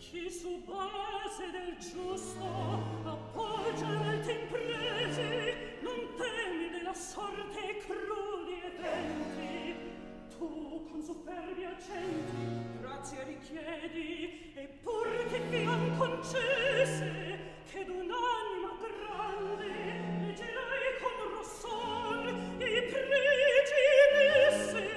Chi su base del giusto appoggia alte imprese, non temi della sorte crudi eventi. Tu con superbi accenti grazie richiedi, e pur ti fian concesse, che d'un'anima grande leggerai con rossor i pregi disse.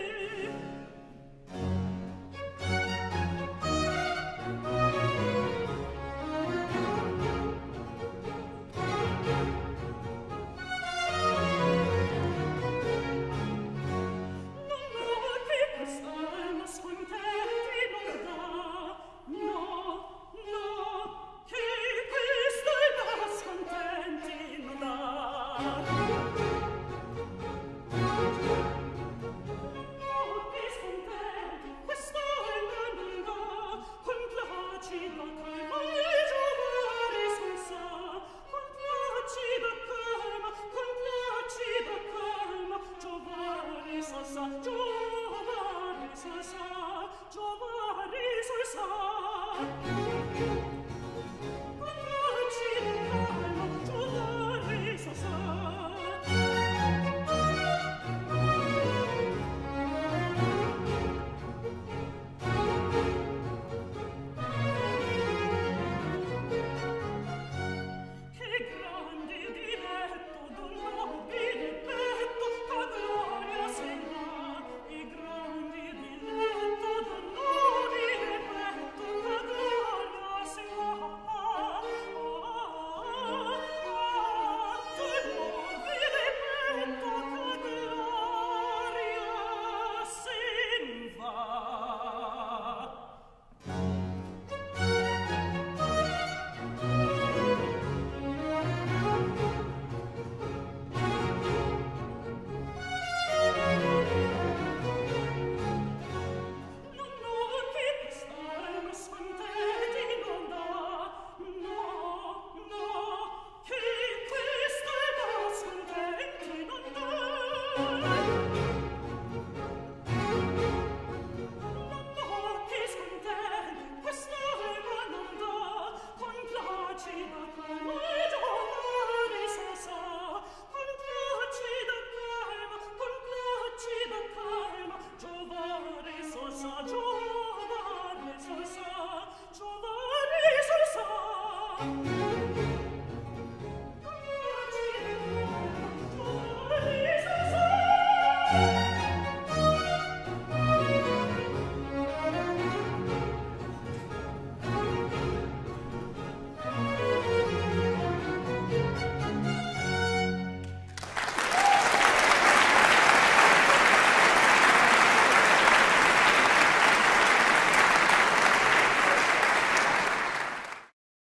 Giovare so sa